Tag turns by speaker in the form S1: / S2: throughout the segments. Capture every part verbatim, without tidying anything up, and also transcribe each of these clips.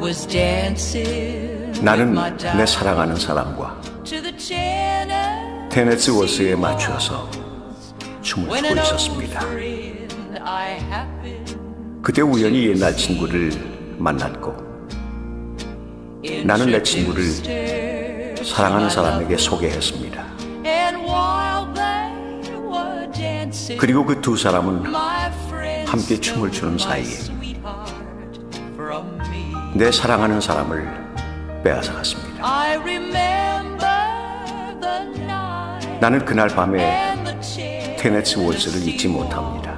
S1: 나는 내 사랑하는 사람과 테네시 월스에 맞추어서 춤을 추고 있었습니다. 그때 우연히 옛날 친구를 만났고 나는 내 친구를 사랑하는 사람에게 소개했습니다. 그리고 그 두 사람은 함께 춤을 추는 사이에 내 사랑하는 사람을 빼앗아갔습니다. 나는 그날 밤에 테네시 월스를 잊지 못합니다.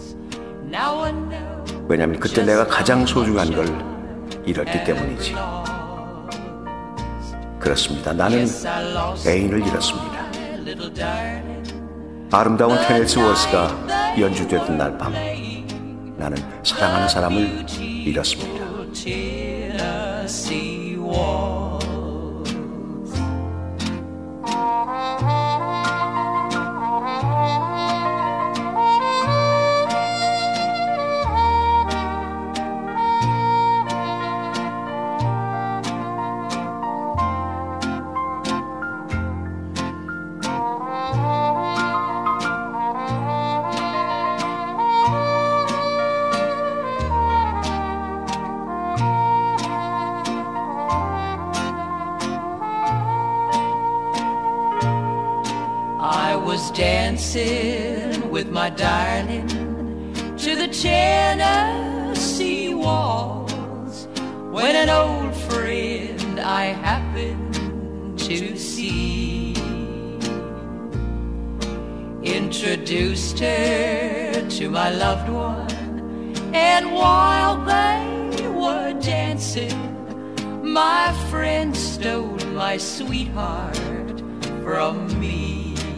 S1: 왜냐하면 그때 내가 가장 소중한 걸 잃었기 때문이지. 그렇습니다. 나는 애인을 잃었습니다. 아름다운 테네시 월스가 연주되던 날 밤 나는 사랑하는 사람을 잃었습니다.
S2: Dancing with my darling to the Tennessee waltz when an old friend I happened to see introduced her to my loved one, and while they were dancing, my friend stole my sweetheart from me.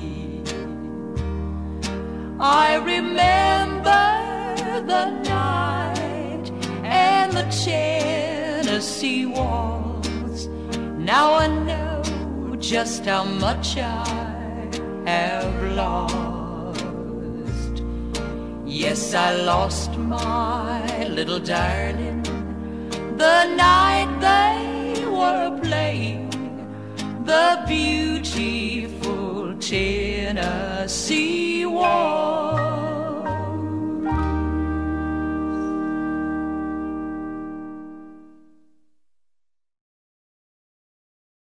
S2: I remember the night and the Tennessee waltz. Now I know just how much I have lost. Yes, I lost my little darling the night they were playing the beauty